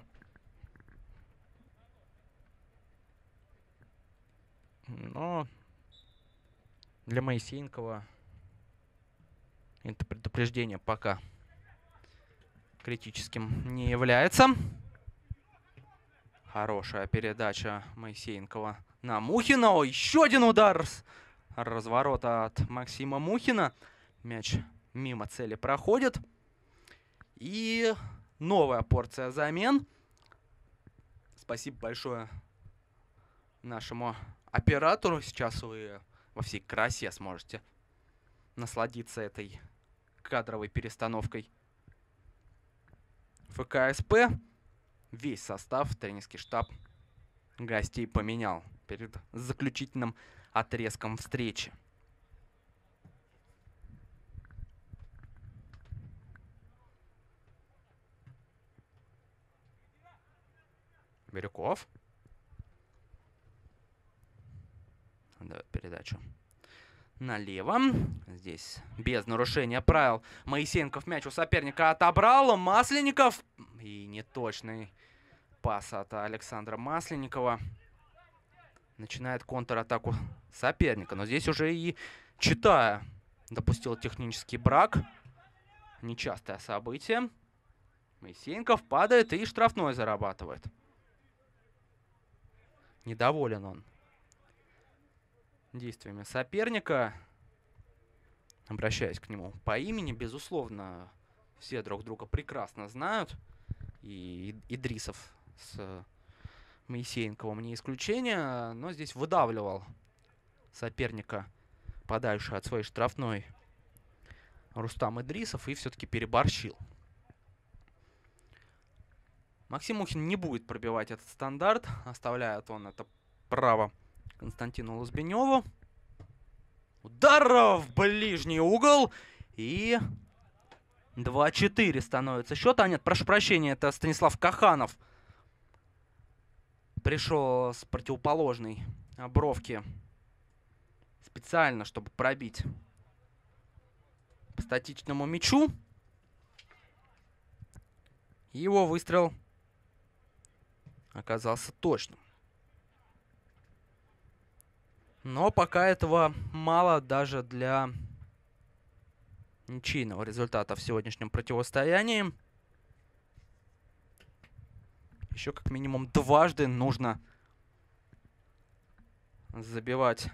Но для Моисеенкова это предупреждение пока критическим не является. Хорошая передача Моисеенкова на Мухина. О, еще один удар с разворота от Максима Мухина. Мяч мимо цели проходит. И новая порция замен. Спасибо большое нашему оператору. Сейчас вы во всей красе сможете насладиться этой кадровой перестановкой. ФКСП весь состав, тренерский штаб гостей поменял перед заключительным отрезком встречи. Бирюков. Дает передачу налево. Здесь без нарушения правил Моисеенков мяч у соперника отобрал. Масленников. И неточный Пас от Александра Масленникова. Начинает контратаку соперника. Но здесь уже и Читая допустил технический брак. Нечастое событие. Моисеенков падает и штрафной зарабатывает. Недоволен он действиями соперника. Обращаясь к нему по имени, безусловно, все друг друга прекрасно знают. И Идрисов с Моисеенковым не исключение. Но здесь выдавливал соперника подальше от своей штрафной Рустам Идрисов и все-таки переборщил. Максим Мухин не будет пробивать этот стандарт. Оставляет он это право Константину Лузбеневу. Удар в ближний угол. И два-четыре становится счет. А нет, прошу прощения, это Станислав Каханов пришел с противоположной бровки специально, чтобы пробить по статичному мячу. Его выстрел оказался точным. Но пока этого мало даже для ничейного результата в сегодняшнем противостоянии. Еще как минимум дважды нужно забивать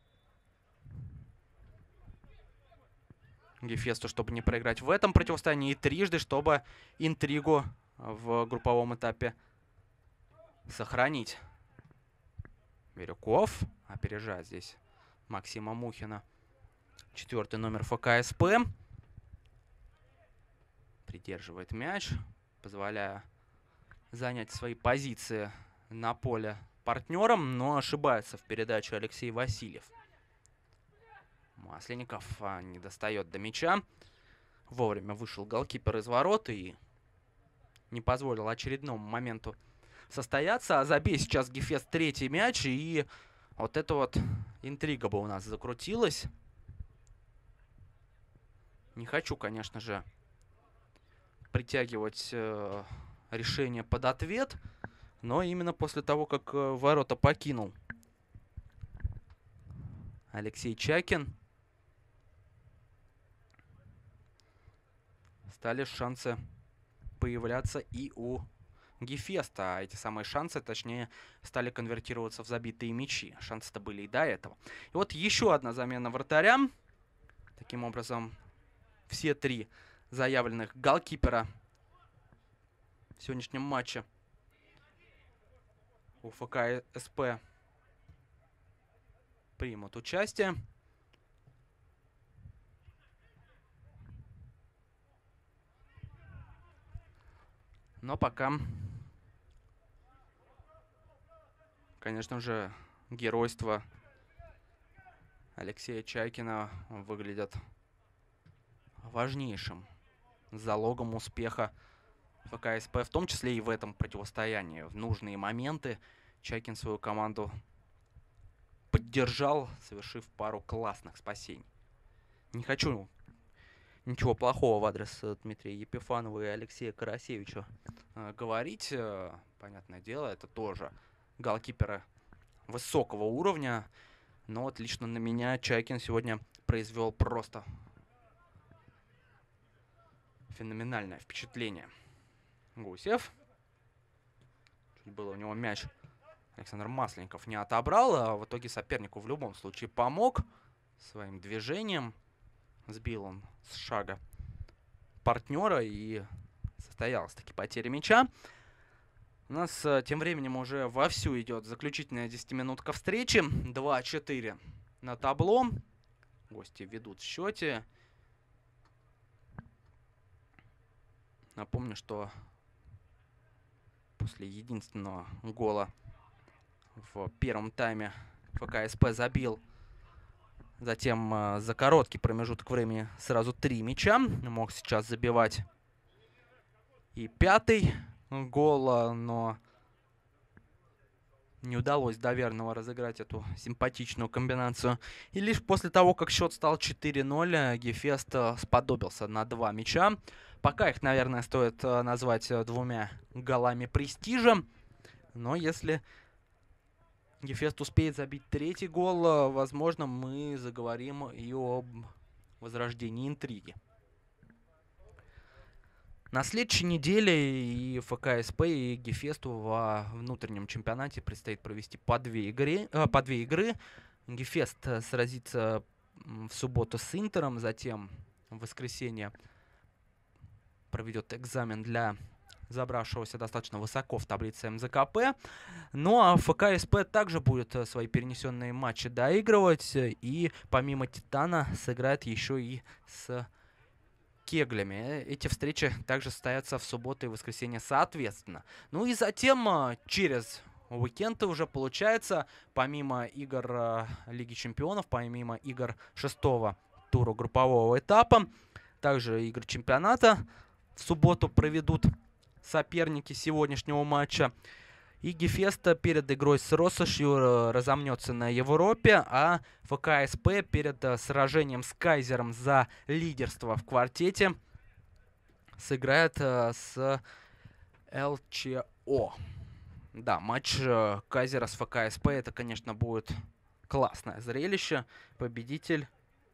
Гефесту, чтобы не проиграть в этом противостоянии. И трижды, чтобы интригу в групповом этапе сохранить. Бирюков опережает здесь Максима Мухина. Четвертый номер ФКСП. Придерживает мяч, позволяя занять свои позиции на поле партнерам, но ошибается в передаче Алексей Васильев. Масленников а, не достает до мяча. Вовремя вышел голкипер из ворот и не позволил очередному моменту состояться. А забей сейчас Гефест третий мяч, и вот эта вот интрига бы у нас закрутилась. Не хочу, конечно же, притягивать э, решение под ответ, но именно после того, как э, ворота покинул Алексей Чайкин, стали шансы появляться и у Гефеста. А эти самые шансы, точнее, стали конвертироваться в забитые мячи. Шансы-то были и до этого. И вот еще одна замена вратаря. Таким образом, все три заявленных голкипера в сегодняшнем матче у ФКСП примут участие. Но пока, конечно же, геройство Алексея Чайкина выглядит важнейшим залогом успеха ФКСП, в том числе и в этом противостоянии. В нужные моменты Чайкин свою команду поддержал, совершив пару классных спасений. Не хочу ничего плохого в адрес Дмитрия Епифанова и Алексея Карасевича э, говорить. Э, понятное дело, это тоже голкиперы высокого уровня. Но вот лично на меня Чайкин сегодня произвел просто феноменальное впечатление. Гусев. Чуть было у него мяч Александр Масленников не отобрал, а в итоге сопернику в любом случае помог своим движением. Сбил он с шага партнера, и состоялась таки потеря мяча. У нас а, тем временем уже вовсю идет заключительная десятиминутка встречи. два-четыре на табло. Гости ведут в счете. Напомню, что после единственного гола в первом тайме ФКСП забил затем э, за короткий промежуток времени сразу три мяча. Мог сейчас забивать и пятый гол, но не удалось до верного разыграть эту симпатичную комбинацию. И лишь после того, как счет стал четыре ноль, Гефест сподобился на два мяча. Пока их, наверное, стоит назвать двумя голами престижа. Но если Гефест успеет забить третий гол, возможно, мы заговорим и об возрождении интриги. На следующей неделе и ФК СП, и Гефесту во внутреннем чемпионате предстоит провести по две игры. Э, по две игры. Гефест сразится в субботу с Интером, затем в воскресенье проведет экзамен для забравшегося достаточно высоко в таблице эм зэ ка пэ. Ну а ФК СП также будет свои перенесенные матчи доигрывать. И помимо Титана сыграет еще и с Кеглями. Эти встречи также состоятся в субботу и воскресенье соответственно. Ну и затем через уикенд уже получается, помимо игр Лиги Чемпионов, помимо игр шестого тура группового этапа, также игры чемпионата в субботу проведут соперники сегодняшнего матча. И Гефест перед игрой с Россошью разомнется на Европе, а ФК СП перед сражением с Кайзером за лидерство в квартете сыграет с эл че о. Да, матч Кайзера с ФК СП, это, конечно, будет классное зрелище. Победитель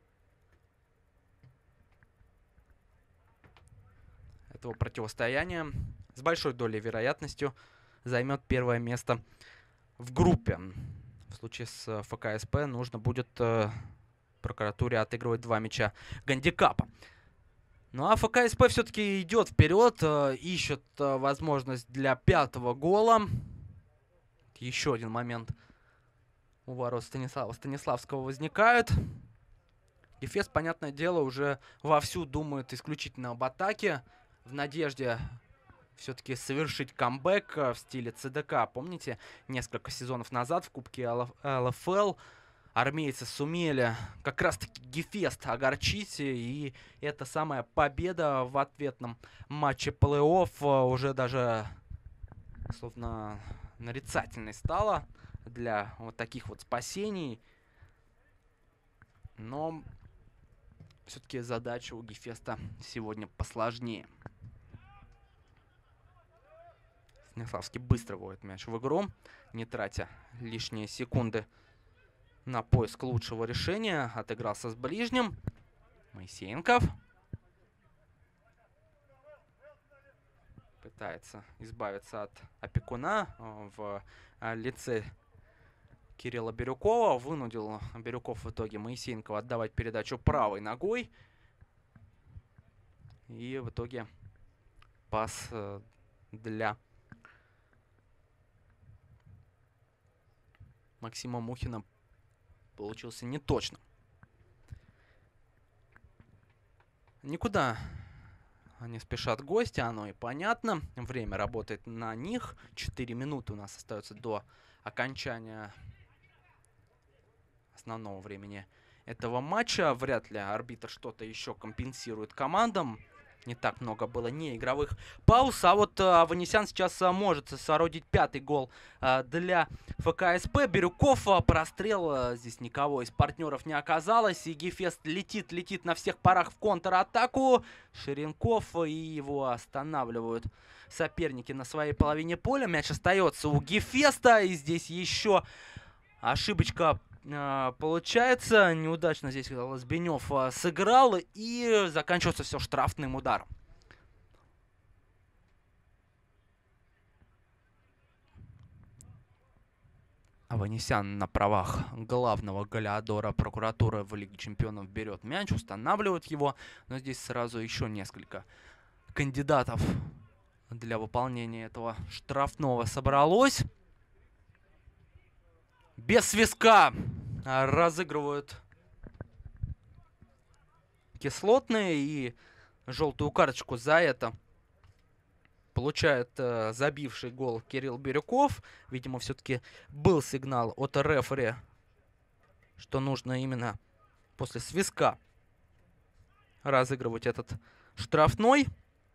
этого противостояния с большой долей вероятностью займет первое место в группе. В случае с ФК СП нужно будет э, прокуратуре отыгрывать два мяча гандикапа. Ну а ФК СП все-таки идет вперед, э, ищет э, возможность для пятого гола. Еще один момент у ворот Станислава Станиславского возникает. Гефест, понятное дело, уже вовсю думает исключительно об атаке, в надежде все-таки совершить камбэк в стиле ЦДК. Помните, несколько сезонов назад в Кубке эл эф эл армейцы сумели как раз-таки Гефест огорчить, и эта самая победа в ответном матче плей-офф уже даже словно нарицательной стала для вот таких вот спасений. Но все-таки задача у Гефеста сегодня посложнее. Станиславский быстро вводит мяч в игру, не тратя лишние секунды на поиск лучшего решения. Отыгрался с ближним. Моисеенков пытается избавиться от опекуна в лице Кирилла Бирюкова. Вынудил Бирюков в итоге Моисеенкова отдавать передачу правой ногой. И в итоге пас для Максима Мухина получился неточным. Никуда не спешат гости, оно и понятно. Время работает на них. четыре минуты у нас остается до окончания основного времени этого матча. Вряд ли арбитр что-то еще компенсирует командам. Не так много было неигровых пауз. А вот а, Аванесян сейчас а, может соорудить пятый гол а, для ФК СП. Бирюков, а, прострел. А, здесь никого из партнеров не оказалось. И Гефест летит, летит на всех парах в контратаку. Ширинков, и его останавливают соперники на своей половине поля. Мяч остается у Гефеста. И здесь еще ошибочка получается. Неудачно здесь Лозбенев сыграл. И заканчивается все штрафным ударом. Аванесян на правах главного голеадора прокуратуры в Лиге Чемпионов берет мяч, устанавливает его. Но здесь сразу еще несколько кандидатов для выполнения этого штрафного собралось. Без свистка разыгрывают кислотные, и желтую карточку за это получает э, забивший гол Кирилл Бирюков. Видимо, все-таки был сигнал от рефери, что нужно именно после свистка разыгрывать этот штрафной.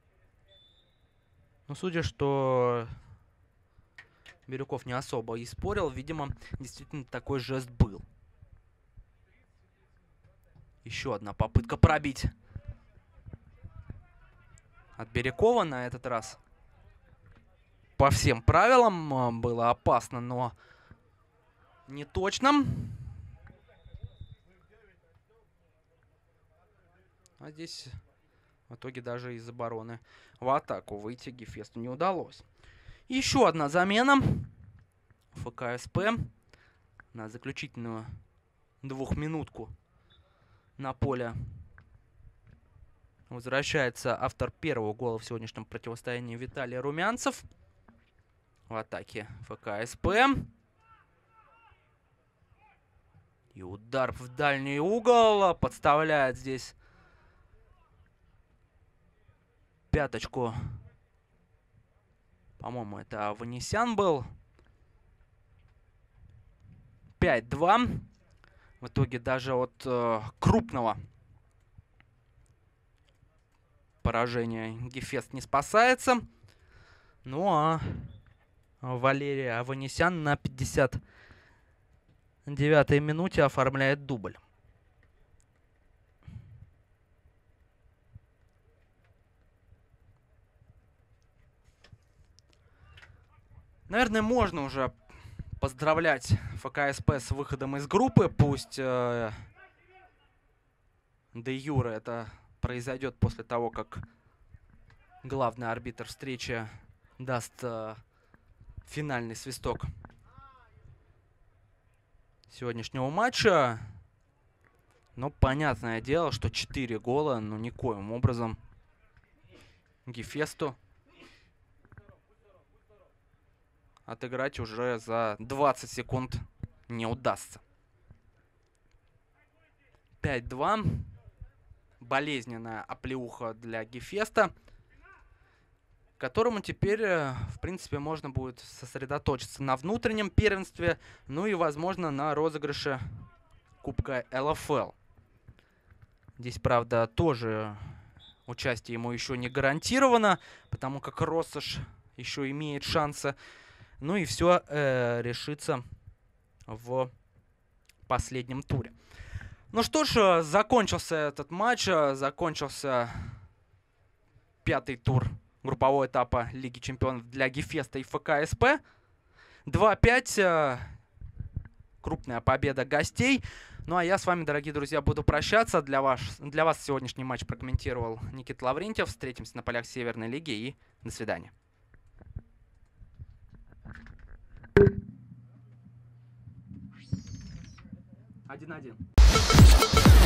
Но судя, что Бирюков не особо и спорил, видимо, действительно такой жест был. Еще одна попытка пробить от Бирюкова на этот раз. по всем правилам. Было опасно, но не точно. А здесь в итоге даже из обороны в атаку выйти Гефесту не удалось. Еще одна замена. ФКСП на заключительную двухминутку на поле возвращается автор первого гола в сегодняшнем противостоянии Виталий Румянцев. В атаке ФКСП. И удар в дальний угол. Подставляет здесь пяточку. По-моему, это Аванесян был. пять-два. В итоге даже от э, крупного поражения Гефест не спасается. Ну а Валерий Аванесян на пятьдесят девятой минуте оформляет дубль. Наверное, можно уже поздравлять ФКСП с выходом из группы. Пусть э, де юре это произойдет после того, как главный арбитр встречи даст э, финальный свисток сегодняшнего матча. Но понятное дело, что четыре гола, ну, никоим образом Гефесту отыграть уже за двадцать секунд не удастся. пять-два. Болезненная оплеуха для Гефеста, которому теперь, в принципе, можно будет сосредоточиться на внутреннем первенстве, ну и, возможно, на розыгрыше Кубка эл эф эл. Здесь, правда, тоже участие ему еще не гарантировано, потому как Россошь еще имеет шансы. Ну и все э, решится в последнем туре. Ну что ж, закончился этот матч, закончился пятый тур группового этапа Лиги Чемпионов для Гефеста и ФКСП. два-пять. Крупная победа гостей. Ну а я с вами, дорогие друзья, буду прощаться. Для вас, для вас сегодняшний матч прокомментировал Никита Лаврентьев. Встретимся на полях Северной Лиги и до свидания. один-один.